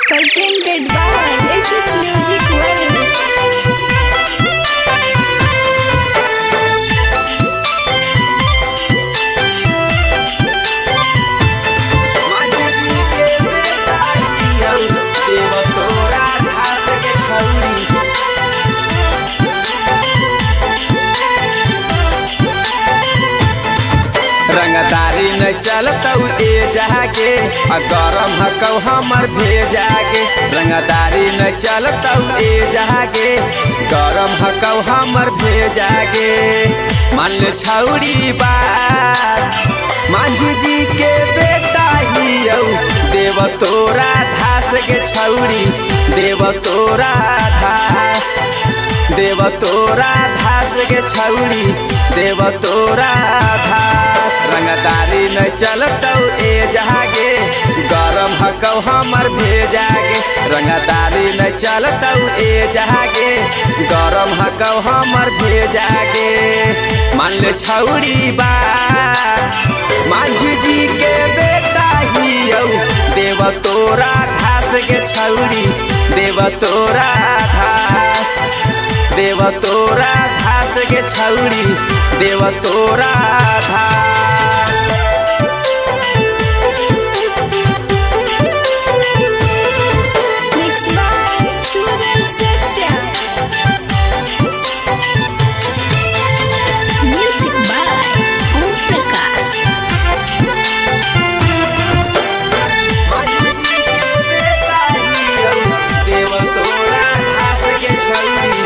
Presented by SS Music World. रंगदारी न चलतौ ए जाके गरम हकौ हमर भेजाके। रंगदारी न चलतौ ए जाके गरम हकौ हमर भेजाके। मान ले छौरी बात मांझी जी के बेटा हियौ देव तोरा धास के छौरी देव तोरा धास देव तोरा धास के छौरी देव तोरा धास। रंगदारी न चलतौ ए जागे गरम हकौ हमर भेजागे। रंगदारी न चलतौ ए जागे गरम हकौ हमर भेजागे। मान ले छौरी बात मांझी जी के बेटा हियौ देव तोरा धास के छौरी देव तोरा धास देव तोरा धास के छौरी देव तोरा धास। Mixed by Sugan Satya. Music by Om Prakash. देव तोरा धास के छौरी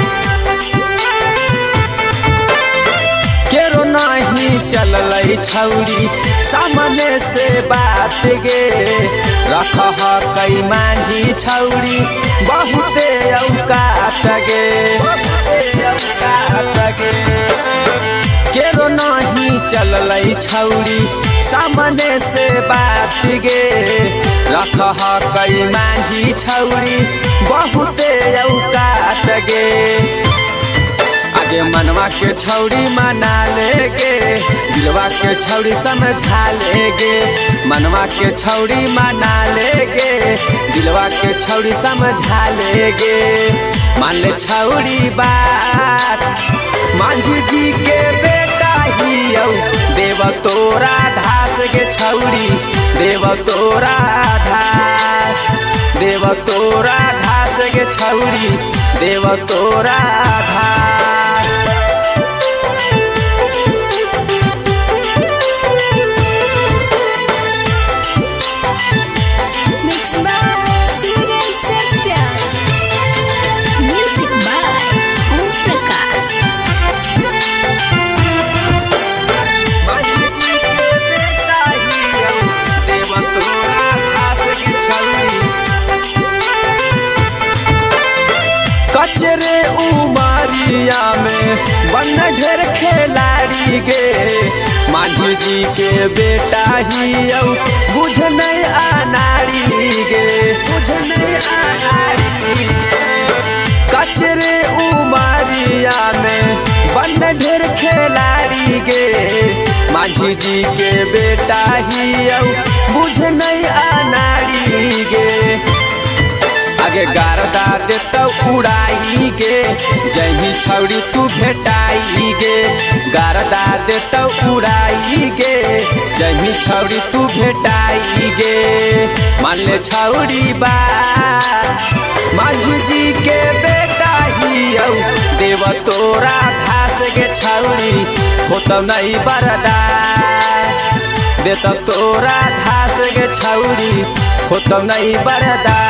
केरो नहीं चललै छौरी सामने से बात गे। रख कई मांझी छौरी बहुते औकात गे केरो नहीं चललै छौरी सामने से बात गे। रख कई मांझी छौरी बहुते औकात गे। आगे मनवा के छौरी मना लेगे दिलवा के छौरी समझा लेगे। मनवा के छौरी मना लेगे दिलवा के छौरी समझा लेगे। मान ले छौरी बात मांझी जी के बेटा हियौ देव तोरा धास के छौरी देव तोरा धास देव तोरा धास के छौरी देव तोरा धास। Mixed by Sugan Satya. Music by Om Prakash. कचरे उमरिया में बन ढेर खिलाड़ी गे। मांझी जी के बेटा हियौ बुझ नहीं अनाड़ी गे बुझ नहीं अनाड़ी। कचरे उमरिया में बन ढेर खिलाड़ी गे। मांझी जी के बेटा हियौ बुझ नहीं अनाड़ी गे। आगे गारदा देतौ उड़ाई गे जही छौरी तू भेटाई गे। गारदा देतौ उड़ाई गे जही छौरी तू भेटाई गे। मान ले छौरी बात मांझी जी के बेटा हियौ देव तोरा धास के छौरी होतौ नहीं बर्दाश्त देतौ तोरा धास के छौरी होतौ नहीं बर्दाश्त।